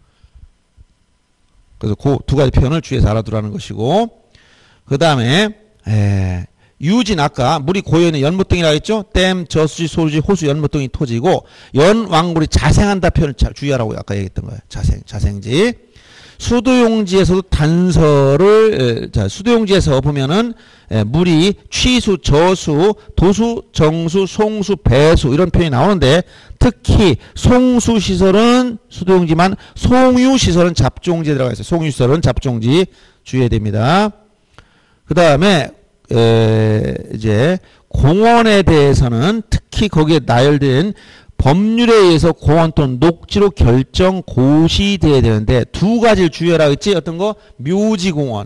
그래서 그 두 가지 표현을 주의해서 알아두라는 것이고 그 다음에 유진 아까 물이 고여있는 연못등이라고 했죠. 댐, 저수지, 소수지, 호수, 연못등이 토지고 연왕물이 자생한다 표현을 잘 주의하라고 아까 얘기했던 거예요. 자생, 자생지. 수도용지에서도 단서를 자 수도용지에서 보면은 에, 물이 취수, 저수, 도수, 정수, 송수, 배수 이런 표현이 나오는데 특히 송수시설은 수도용지만 송유시설은 잡종지에 들어가 있어요. 송유시설은 잡종지 주의해야 됩니다. 그 다음에 에, 이제 공원에 대해서는 특히 거기에 나열된 법률에 의해서 공원 또는 녹지로 결정 고시돼야 되는데 두 가지를 주의하라고 했지. 어떤 거? 묘지공원.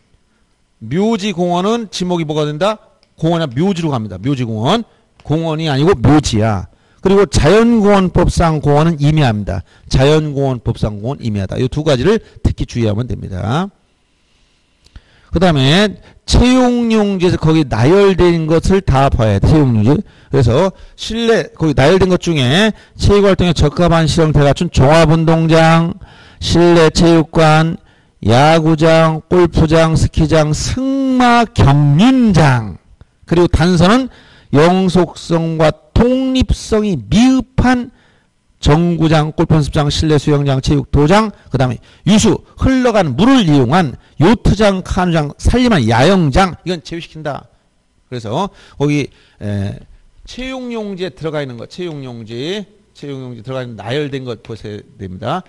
묘지공원은 지목이 뭐가 된다? 공원이나 묘지로 갑니다. 묘지공원. 공원이 아니고 묘지야. 그리고 자연공원법상 공원은 임야입니다. 자연공원법상 공원 임야다. 이 두 가지를 특히 주의하면 됩니다. 그 다음에 채용용지에서 거기 나열된 것을 다 봐야 돼. 채용용지. 그래서 실내 거기 나열된 것 중에 체육활동에 적합한 실형태 갖춘 종합운동장, 실내 체육관, 야구장, 골프장, 스키장, 승마, 경륜장. 그리고 단서는 영속성과 독립성이 미흡한 정구장, 골프연습장, 실내 수영장, 체육도장, 그 다음에 유수, 흘러가는 물을 이용한 요트장, 카누장, 살림한 야영장, 이건 제외시킨다. 그래서 거기 에, 채용용지에 들어가 있는 것, 채용용지, 채용용지 들어가 있는 나열된 것 보셔야 됩니다.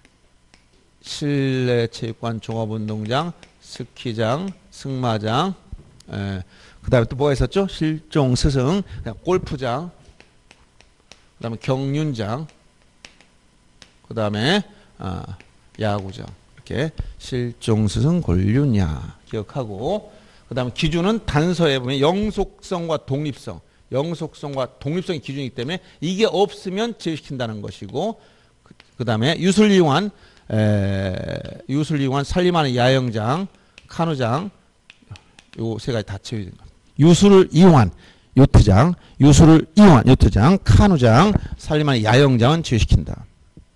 실내 체육관, 종합운동장, 스키장, 승마장, 그 다음에 또 뭐가 있었죠? 실종, 스승, 골프장, 그 다음에 경륜장, 그 다음에 아, 야구장. 이렇게 실종, 스승, 권륜야 기억하고 그 다음에 기준은 단서에 보면 영속성과 독립성. 영속성과 독립성이 기준이기 때문에 이게 없으면 제외시킨다는 것이고 그, 그 다음에 유술 이용한 에, 유술 이용한 살림하는 야영장, 카누장 요 세 가지 다 채워야 됩니다. 유술을 이용한 요트장, 유술을 이용한 요트장, 카누장, 살림하는 야영장은 제외시킨다.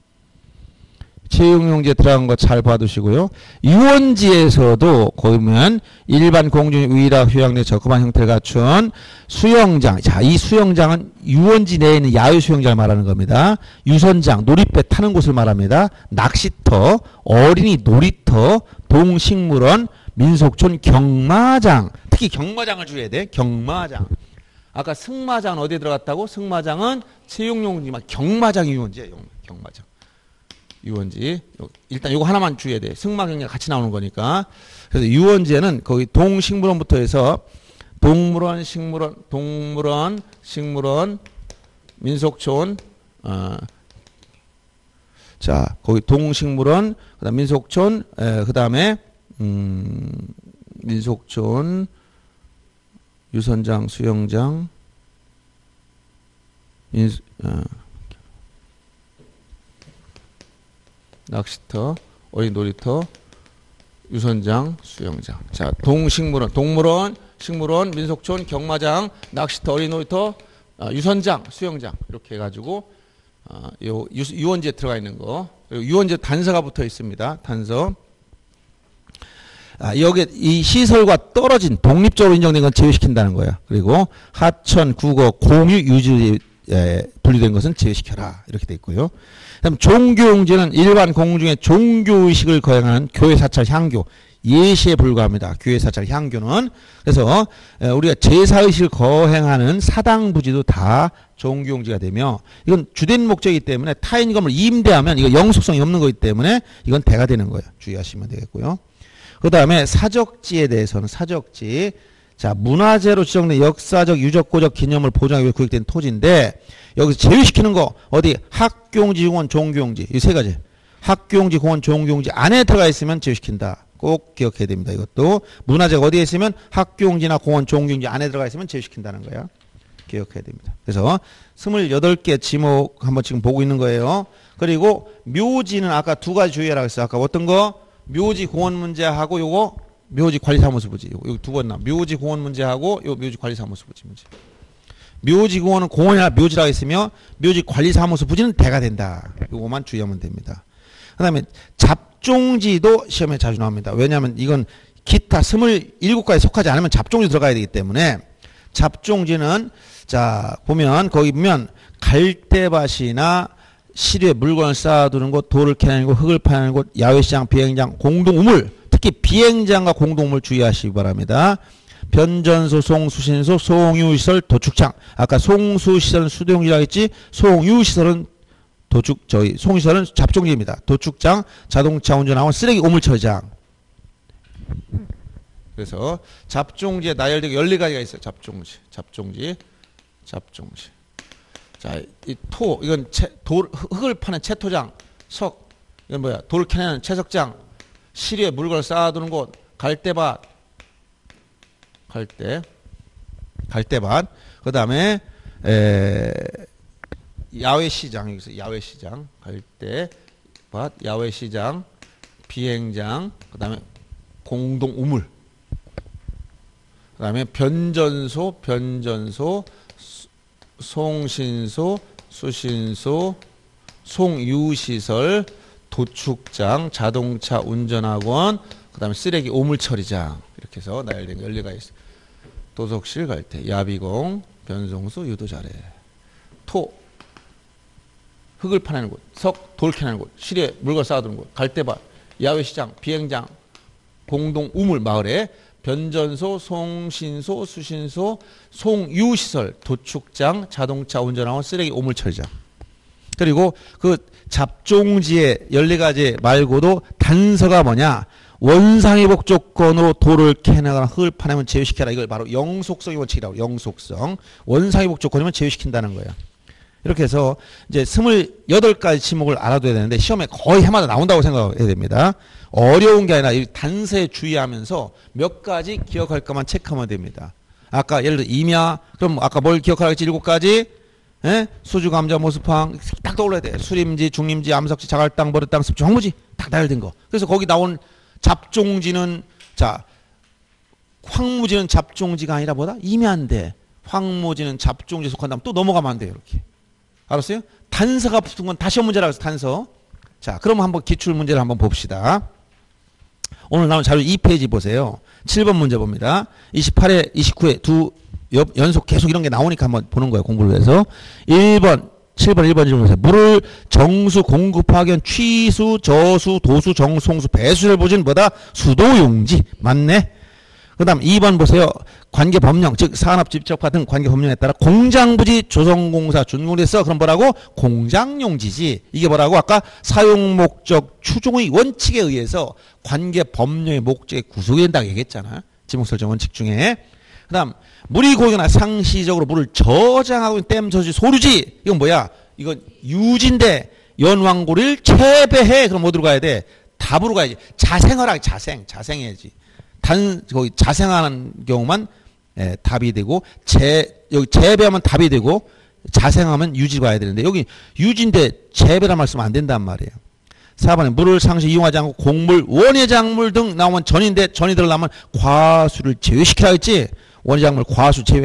채용용지에 들어간 거 잘 봐두시고요. 유원지에서도 거기 보면 일반 공중 위락 휴양내 적합한 형태를 갖춘 수영장. 자, 이 수영장은 유원지 내에 있는 야외 수영장을 말하는 겁니다. 유선장, 놀이배 타는 곳을 말합니다. 낚시터, 어린이 놀이터, 동식물원, 민속촌, 경마장. 특히 경마장을 주의해야 돼. 경마장. 아까 승마장은 어디에 들어갔다고? 승마장은 채용용지만 경마장이 유원지예요. 경마장. 유원지. 일단 요거 하나만 주의해야 돼. 승마경례가 같이 나오는 거니까. 그래서 유원지에는 거기 동식물원부터 해서 동물원, 식물원, 동물원, 식물원, 민속촌, 어, 자, 거기 동식물원, 그 다음 민속촌, 그 다음에, 음, 민속촌, 유선장, 수영장, 민수, 어, 낚시터, 어린 놀이터, 유선장, 수영장. 자, 동식물원, 동물원, 식물원, 민속촌, 경마장, 낚시터, 어린 놀이터, 어, 유선장, 수영장. 이렇게 해가지고, 어, 요, 유, 유원지에 들어가 있는 거. 그리고 유원지에 단서가 붙어 있습니다. 단서. 아, 여기 이 시설과 떨어진 독립적으로 인정된 건 제외시킨다는 거예요. 그리고 하천, 국어, 공유, 유지에 분리된 것은 제외시켜라. 이렇게 돼 있고요. 그다음 종교용지는 일반 공중에 종교의식을 거행하는 교회 사찰 향교. 예시에 불과합니다. 교회 사찰 향교는. 그래서 우리가 제사의식을 거행하는 사당부지도 다 종교용지가 되며 이건 주된 목적이기 때문에 타인 건물 임대하면 이거 영속성이 없는 거기 때문에 이건 대가 되는 거예요. 주의하시면 되겠고요. 그 다음에 사적지에 대해서는 사적지. 자, 문화재로 지정된 역사적, 유적고적 기념을 보장하기 위해 구획된 토지인데 여기서 제외시키는 거 어디 학교용지, 공원, 종교용지 이 세 가지. 학교용지, 공원, 종교용지 안에 들어가 있으면 제외시킨다. 꼭 기억해야 됩니다. 이것도 문화재가 어디에 있으면 학교용지나 공원, 종교용지 안에 들어가 있으면 제외시킨다는 거야. 기억해야 됩니다. 그래서 스물여덟 개 지목 한번 지금 보고 있는 거예요. 그리고 묘지는 아까 두 가지 주의하라고 했어요. 아까 어떤 거? 묘지 공원 문제하고 요거 묘지 관리사무소 부지. 요거 두 번 나. 묘지 공원 문제하고 요 묘지 관리사무소 부지 문제. 묘지 공원은 공원이나 묘지라고 했으며 묘지 관리사무소 부지는 대가 된다. 요거만 주의하면 됩니다. 그 다음에 잡종지도 시험에 자주 나옵니다. 왜냐하면 이건 기타 스물일곱 가지 속하지 않으면 잡종지 들어가야 되기 때문에 잡종지는 자 보면 거기 보면 갈대밭이나 시류에 물건을 쌓아두는 곳, 돌을 캐내는 곳, 흙을 파는 곳, 야외시장, 비행장, 공동우물 특히 비행장과 공동우물 주의하시기 바랍니다. 변전소, 송수신소, 송유시설, 도축장. 아까 송수시설은 수도용지라고 했지 송유시설은 도축, 저희, 송시설은 잡종지입니다. 도축장, 자동차 운전하고 쓰레기 오물처리장. 그래서 잡종지에 나열되게 열네 가지가 있어요. 잡종지, 잡종지, 잡종지. 자, 이 토, 이건 채, 돌, 흙을 파는 채토장, 석, 이건 뭐야? 돌 캐내는 채석장, 시리에 물건을 쌓아두는 곳, 갈대밭, 갈대, 갈대밭. 그 다음에, 에, 야외시장, 여기서 야외시장, 갈대밭, 야외시장, 비행장, 그 다음에 공동우물, 그 다음에 변전소, 변전소, 송신소, 수신소, 송유시설, 도축장, 자동차 운전학원, 그 다음에 쓰레기 오물처리장. 이렇게 해서 나열된 열네 가지 있어요. 도석실 갈대, 야비공, 변송소, 유도자래, 토, 흙을 파내는 곳, 석, 돌 캐내는 곳, 시리에 물건 쌓아두는 곳, 갈대밭, 야외시장, 비행장, 공동 우물 마을에 변전소, 송신소, 수신소, 송유시설, 도축장, 자동차 운전학원, 쓰레기 오물처리장. 그리고 그 잡종지의 열네 가지 말고도 단서가 뭐냐? 원상회복 조건으로 돌을 캐내거나 흙을 파내면 제외시켜라. 이걸 바로 영속성의 원칙이라고. 영속성. 원상회복 조건이면 제외시킨다는 거예요. 이렇게 해서 이제 스물여덟 가지 지목을 알아둬야 되는데 시험에 거의 해마다 나온다고 생각해야 됩니다. 어려운 게 아니라 이 단서에 주의하면서 몇 가지 기억할 것만 체크하면 됩니다. 아까 예를 들어 임야, 그럼 아까 뭘 기억하라 했지? 일곱 가지? 예? 수주, 감자, 모수팡 딱 떠올라야 돼. 수림지, 중림지, 암석지, 자갈땅, 버릇땅, 습지, 황무지 딱 나열된 거. 그래서 거기 나온 잡종지는 자 황무지는 잡종지가 아니라 뭐다? 임야인데 황무지는 잡종지에 속한다면 또 넘어가면 안 돼요. 이렇게. 알았어요? 단서가 붙은 건 다시 문제라고 해서 단서. 자, 그럼 한번 기출 문제를 한번 봅시다. 오늘 나온 자료 이 페이지 보세요. 칠 번 문제 봅니다. 이십팔 회, 이십구 회 두 연속 계속 이런 게 나오니까 한번 보는 거예요. 공부를 위해서. 일 번, 칠 번, 일 번 질문 보세요. 물을 정수, 공급하기 위한 취수, 저수, 도수, 정수, 홍수, 배수를 보진 뭐다? 수도용지. 맞네. 그 다음 이 번 보세요. 관계법령, 즉 산업집적 같은 관계법령에 따라 공장부지 조성공사 준공됐어. 그럼 뭐라고? 공장용지지. 이게 뭐라고? 아까 사용목적 추종의 원칙에 의해서 관계법령의 목적에 구속이 된다고 얘기했잖아. 지목설정 원칙 중에. 그 다음 물이 고이거나 상시적으로 물을 저장하고 있는 댐, 저지, 소류지. 이건 뭐야? 이건 유지인데 연왕고리를 채배해. 그럼 어디로 가야 돼? 답으로 가야지. 자생하라. 자생. 자생해야지. 단, 거기 자생하는 경우만, 예, 답이 되고, 재, 여기 재배하면 답이 되고, 자생하면 유지 봐야 되는데, 여기 유지인데 재배란 말씀 안 된단 말이에요. 사 번에 물을 상시 이용하지 않고 곡물, 원예작물 등 나오면 전인데, 전이 들어가면 과수를 제외시키라 했지? 원예작물 과수 제외.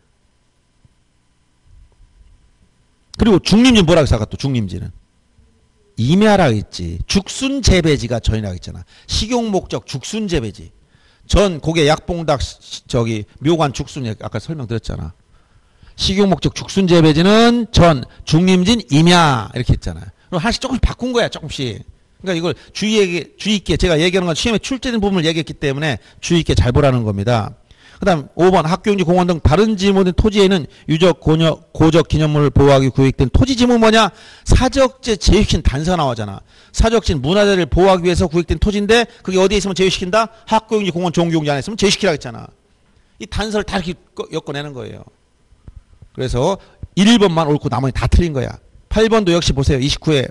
그리고 중림지 뭐라고 했어? 아까 또 중림지는. 임야라고 했지. 죽순재배지가 전이라고 했잖아. 식용목적 죽순재배지. 전 고개 약봉닭 저기 묘관 죽순 아까 설명드렸잖아. 식용목적 죽순재배지는 전, 중림진 임야 이렇게 했잖아요. 그럼 하나씩 조금씩 바꾼 거야. 조금씩. 그러니까 이걸 주의, 주의 있게 제가 얘기하는 건 시험에 출제된 부분을 얘기했기 때문에 주의 있게 잘 보라는 겁니다. 그 다음 오 번 학교용지 공원 등 다른 지목된 토지에는 유적, 고적, 고적 기념물을 보호하기 위해 구획된 토지 지목 뭐냐? 사적재 제외시킨 단서가 나오잖아. 사적진 문화재를 보호하기 위해서 구획된 토지인데 그게 어디에 있으면 제외시킨다? 학교용지 공원 종교용지 안에 있으면 제외시키라고 했잖아. 이 단서를 다 이렇게 엮어내는 거예요. 그래서 일 번만 옳고 나머지 다 틀린 거야. 팔 번도 역시 보세요. 이십구 회.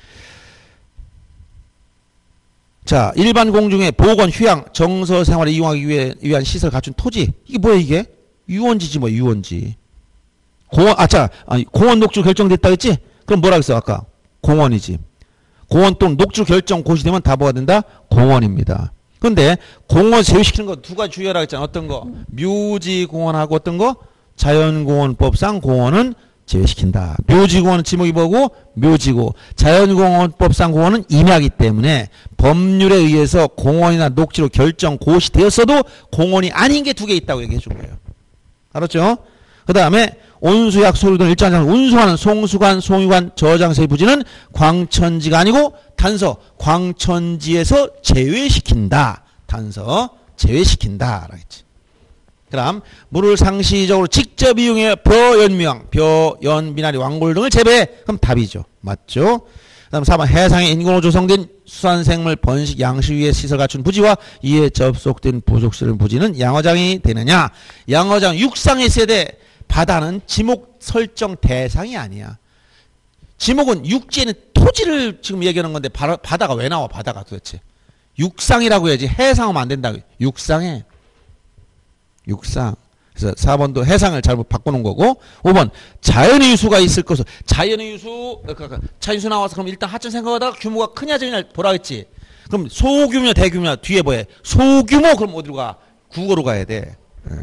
자, 일반 공중에 보건, 휴양, 정서 생활을 이용하기 위해, 위한 시설 갖춘 토지. 이게 뭐야, 이게? 유원지지, 뭐, 유원지. 공원, 아, 자, 아니, 공원 녹주 결정됐다 했지? 그럼 뭐라 그랬어, 아까? 공원이지. 공원 또는 녹주 결정 고시되면 다 뭐가 된다? 공원입니다. 근데, 공원 제외시키는 거 두 가지 주의하라 했잖아. 어떤 거? 묘지공원하고 어떤 거? 자연공원법상 공원은 제외시킨다. 묘지공원은 지목이 뭐고? 묘지고. 자연공원법상 공원은 임야이기 때문에 법률에 의해서 공원이나 녹지로 결정 고시되었어도 공원이 아닌 게 두 개 있다고 얘기해 준 거예요. 알았죠? 그 다음에 온수약 소류 등 일정한 장소 운수하는 송수관, 송유관, 저장소의 부지는 광천지가 아니고 단서 광천지에서 제외시킨다. 단서 제외시킨다. 라겠지. 그 다음 물을 상시적으로 직접 이용해 벼, 연미왕, 벼, 연, 미나리, 왕골 등을 재배해. 그럼 답이죠. 맞죠? 그 다음 사 번 해상에 인공으로 조성된 수산생물 번식 양식 위에 시설 갖춘 부지와 이에 접속된 부속시설 부지는 양어장이 되느냐. 양어장 육상에 있어야 돼. 바다는 지목 설정 대상이 아니야. 지목은 육지에는 토지를 지금 얘기하는 건데 바다가 왜 나와. 바다가 도대체. 육상이라고 해야지. 해상하면 안 된다고. 육상에. 육상. 그래서 사 번도 해상을 잘못 바꿔놓은 거고. 오 번 자연의 유수가 있을 것으로. 자연의 유수, 자연유수 나와서 그럼 일단 하천 생각하다가 규모가 크냐 작으냐 보라 했지. 그럼 소규모냐 대규모냐 뒤에 뭐해? 소규모. 그럼 어디로 가? 국어로 가야 돼. 네.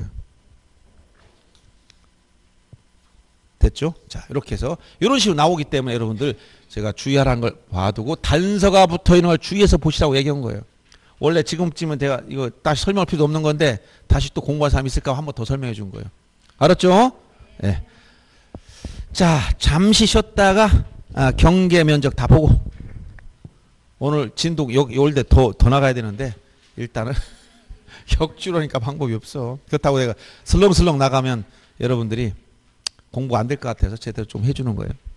됐죠? 자, 이렇게 해서 이런 식으로 나오기 때문에 여러분들 제가 주의하라는 걸 봐두고 단서가 붙어있는 걸 주의해서 보시라고 얘기한 거예요. 원래 지금쯤은 내가 이거 다시 설명할 필요도 없는 건데 다시 또 공부한 사람이 있을까 한 번 더 설명해 준 거예요. 알았죠? 예. 네. 자, 잠시 쉬었다가 아, 경계 면적 다 보고 오늘 진도 올때 더, 더 나가야 되는데 일단은 격주로니까 방법이 없어. 그렇다고 내가 슬렁슬렁 나가면 여러분들이 공부 안 될 것 같아서 제대로 좀 해주는 거예요.